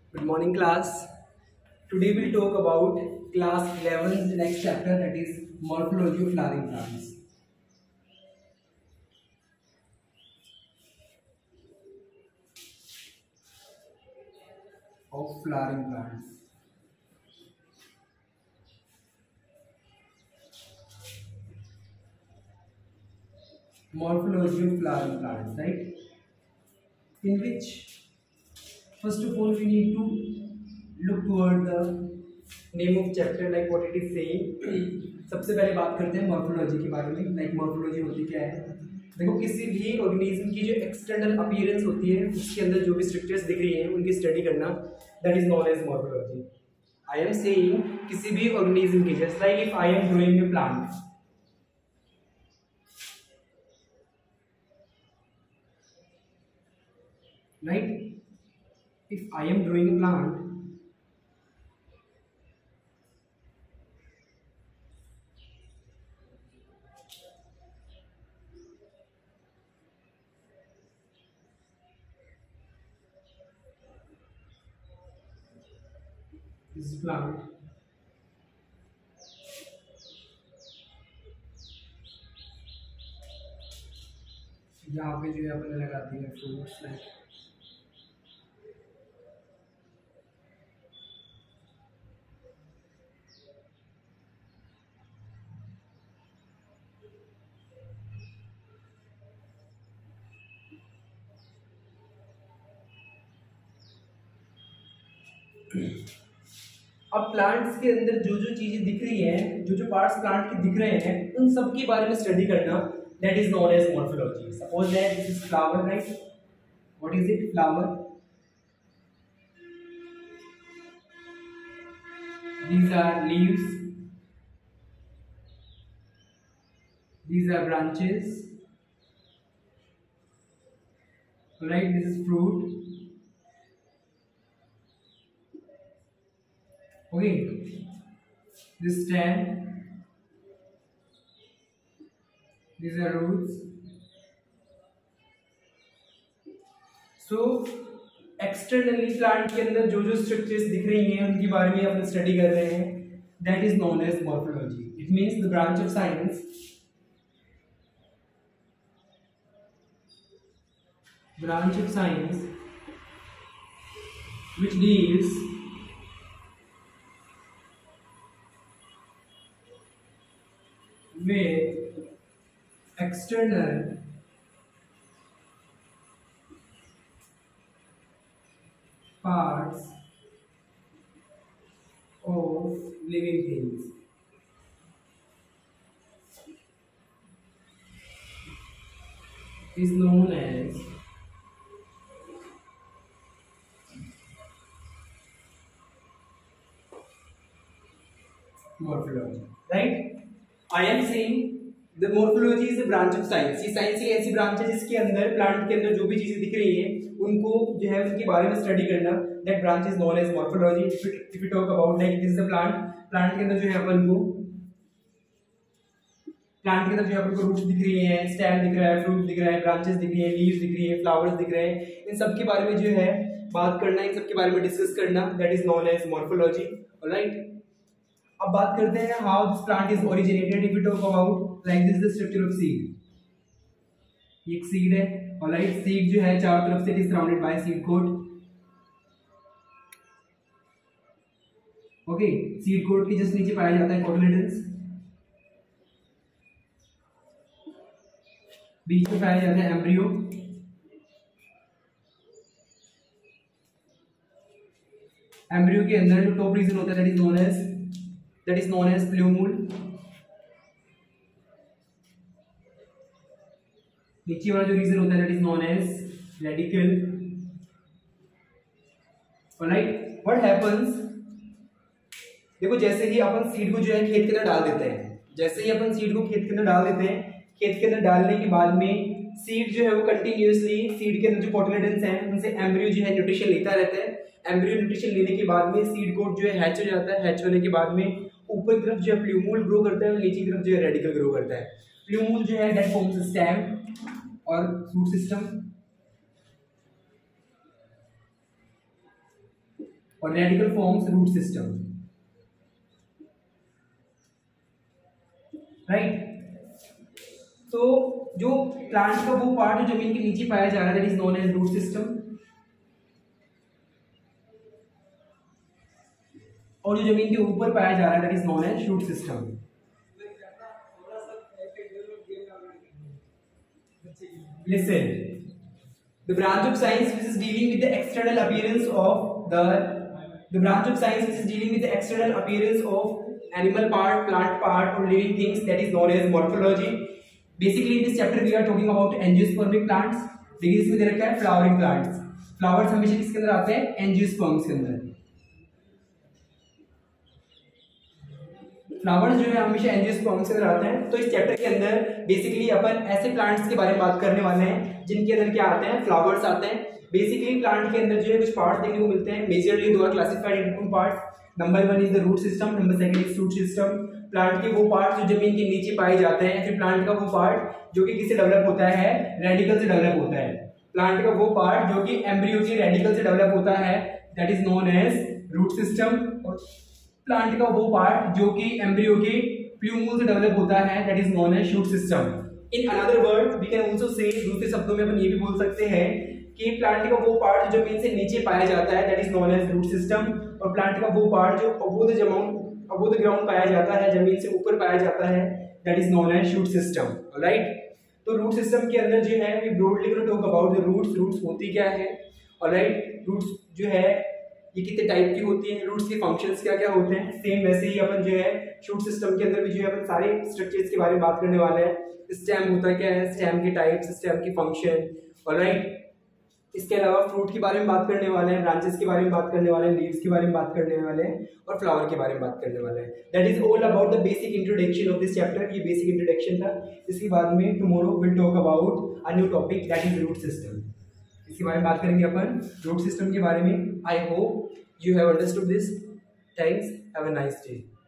Good morning, class. Today we'll talk about class 11's next chapter, that is morphology of flowering plants. Of flowering plants. Morphology of flowering plants, right? In which, first of all, we need to look toward the name of chapter, like what it is saying. सबसे पहले बात करते हैं morphology के बारे में. Like morphology होती क्या है? देखो, किसी भी ऑर्गेनिज्म की जो एक्सटर्नल अपीयरेंस होती है उसके अंदर जो भी स्ट्रक्चर्स दिख रही हैं उनकी स्टडी करना, that is known as morphology. I am saying किसी भी ऑर्गेनिज्म की, just like if I am growing a plant, right? If I am growing a plant, this plant यहाँ पे जो है अपने लगाती है फ्रूट्स, लाइक अब प्लांट्स के अंदर जो जो चीजें दिख रही हैं, जो जो पार्ट्स प्लांट के दिख रहे हैं, उन सब के बारे में स्टडी करना, that is known as morphology. Suppose that this is flower, right? What is it? Flower. These are leaves. These are branches. Right? This is fruit. Okay. This stem. These are roots. So externally plant के अंदर जो जो structures दिख रही हैं उनके बारे में अपन स्टडी कर रहे हैं, that is known as morphology. It means the branch of science which deals with external parts of living things. Is known as morphology, right? I am saying the morphology is a branch of science. ये science की ऐसी branch है जिसके अंदर plant के अंदर जो भी चीजें दिख रही हैं उनको जो है उनके बारे में स्टडी करना, that branch is known as morphology. If you talk about like this is a plant के अंदर जो है अपन को रूट दिख रही है, स्टेम दिख रहा है, फ्रूट दिख रहा है, ब्रांचेस दिख रही है, लीव्स दिख रही है, फ्लावर्स दिख रहे हैं. इन सब के बारे में जो है बात करना, इन सब के बारे में डिस्कस करना, that is known as morphology. Alright, अब बात करते हैं how this plant is originated. If you talk about like this the structure of seed. एक सीड है, ऑलराइट. सीड जो है चारों तरफ से it is surrounded by seed coat. Okay, seed coat के जस्ट नीचे पाया जाता है कोटिलेडन्स. बीच में पाया जाता है एम्ब्रियो. एम्ब्रियो के अंदर जो टॉप रीजन होता है that is known as plumule. नीचे वाला जो रीजन होता है that is known as radicle. Alright, what happens, देखो जैसे ही अपन सीड को जो है खेत के अंदर डाल देते हैं, खेत के अंदर डालने के बाद में सीड जो है वो कंटिन्यूअसली सीड के अंदर जो कोटिलेडन्स हैं उनसे एम्ब्रियो जो है न्यूट्रिशन लेता रहता है. एम्ब्रियो न्यूट्रिशन लेने के बाद में सीड कोट जो है हैच हो जाता है. हैच होने के बाद में ऊपर की तरफ जो है प्लूमूल ग्रो करता है और नीचे की तरफ जो है रेडिकल ग्रो करता है. प्लूमूल जो है दैट फॉर्म्स स्टेम और फ्रूट सिस्टम. और radicle forms root system, right. तो जो प्लांट का वो पार्ट जो जमीन के नीचे पाया जा रहा है that is known as root system, और जो जमीन के ऊपर पाया जा रहा है that is known as shoot system. Listen, the branch of science which is dealing with the external appearance of the branch of science which is dealing with the external appearance of animal part, plant part or living things that is known as morphology. Basically in this chapter we are talking about angiospermic plants. देखिए इसमें दे रखा है flowering plants. Flowers हमेशा किसके अंदर आते हैं? Angiosperms के अंदर। फ्लावर्स जो है हमेशा एंजियोस्पर्म्स के अंदर आते हैं। तो इस चैप्टर के अंदर बेसिकली अपन ऐसे प्लांट्स के बारे में बात करने वाले हैं जिनके अंदर क्या आते हैं? फ्लावर्स आते हैं। बेसिकली प्लांट के अंदर जो है कुछ पार्ट्स देखने को मिलते हैं। मेजरली दो are classified into two parts. Number 1 is the root system, number 2 is shoot system. Plant के वो पार्ट जो जमीन के नीचे पाए जाते हैं, फिर प्लांट का वो पार्ट जो कि किससे डेवलप होता है? रेडिकल से डेवलप होता है। प्लांट का वो पार्ट जो कि एम्ब्रियो के रेडिकल से डेवलप होता है that is known as root system. Plant का वो पार्ट जो कि एम्ब्रियो के प्लूमूल से डेवलप होता है that is known as shoot system. In another word we can also say, दूसरे शब्दों में अपन ये भी बोल सकते हैं कि प्लांट का वो पार्ट जो जमीन से नीचे पाया जाता है that is known as root system, और प्लांट का वो पार्ट जो अबोव द ग्राउंड पाया जाता है, जमीन से ऊपर पाया जाता है that is known as shoot system, right. तो रूट सिस्टम के अंदर जो है we broadly gonna talk about the roots होती क्या है, ऑलराइट। रूट्स जो है ये कितने टाइप की होती हैं, रूट्स के फंक्शंस क्या क्या होते हैं। सेम वैसे ही अपन जो है शूट सिस्टम के अंदर भी जो है अपन सारे स्ट्रक्चर्स के बारे में बात करने वाले हैं। स्टेम होता क्या है, स्टेम के टाइप्स, स्टेम की फंक्शन, ऑलराइट। इसके अलावा फ्रूट के बारे में बात करने वाले हैं, ब्रांचेस के बारे में बात करने वाले हैं, लीव्स के बारे में बात करने वाले हैं, और फ्लावर के बारे में बात करने वाले हैं। That is all about the basic introduction of this chapter. ये बेसिक इंट्रोडक्शन था। इसके बाद में tomorrow will talk about a new topic that is root system. इसके बारे में बात करेंगे अपन रूट सिस्टम के बारे में। I hope you have understood this. Thanks. Have a nice day.